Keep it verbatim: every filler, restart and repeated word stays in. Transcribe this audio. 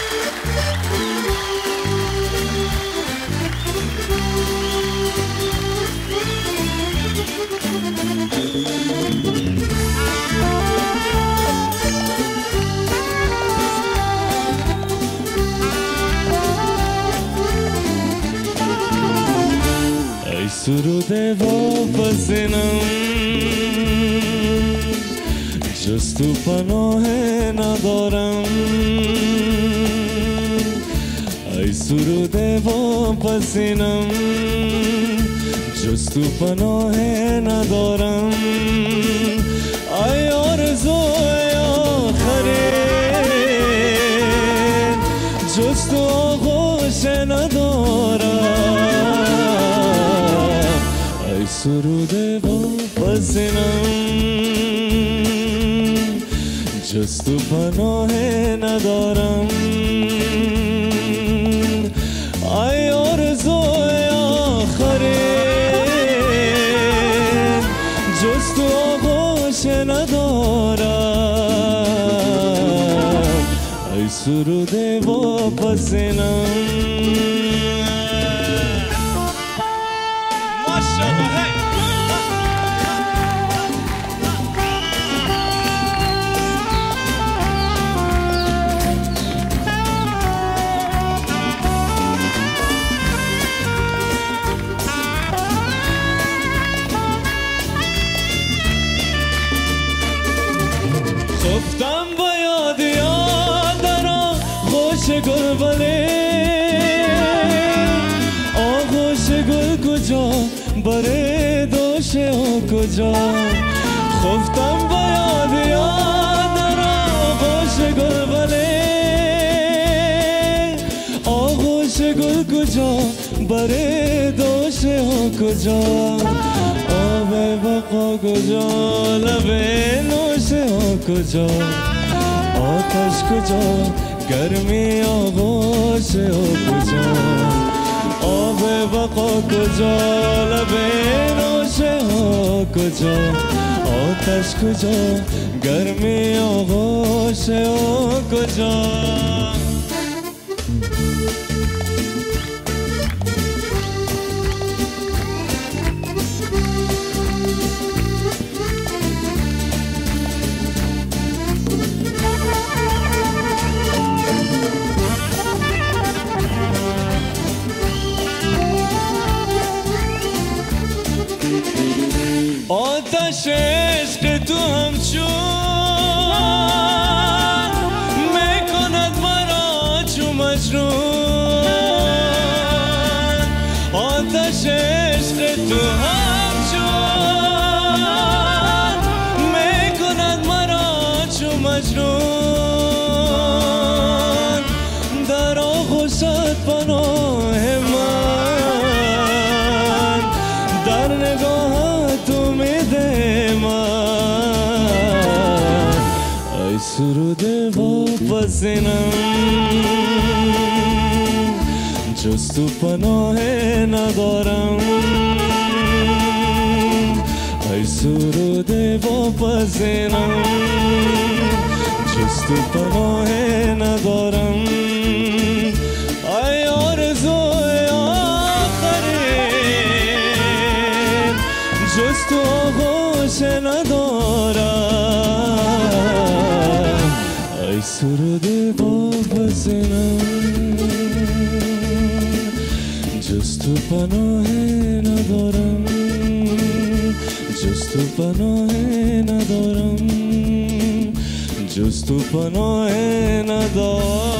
ای سروده واپسینم جز تو پناه ندارم ای سروده واپسینم جز تو پناه ندارم ای آرزوی آخرین جز تو آغوش ندارم ای سروده واپسینم جز تو پناه ندارم ای آرزوی آخرین جز تو آغوش ندارم ای سروده واپسینم خفتم با یاد یاد را خوش گل بله آغوش گل کجا بره دوشه ها کجا خفتم با یاد یاد را خوش گل بله آغوش گل کجا بره دوشه ها کجا آب بقا کجا لب نوشه ها کجا آتش کجا گرمی آغوش ها کجا آب بقا کجا لب نوشه ها کجا آتش کجا گرمی آغوش ها کجا آتش عشق تو همچون میکند مرا چو مجنون آتش عشق تو همچون میکند مرا چو مجنون در آغوشت پناه من در نگاه ای سروده واپسینم جز تو پناه ندارم ای سروده واپسینم جز تو پناه ندارم ای آرزوی آخرین جز تو آغوش ندارم ای سروده واپسینم جز تو پناه ندارم جز تو پناه ندارم جز تو پناه ندارم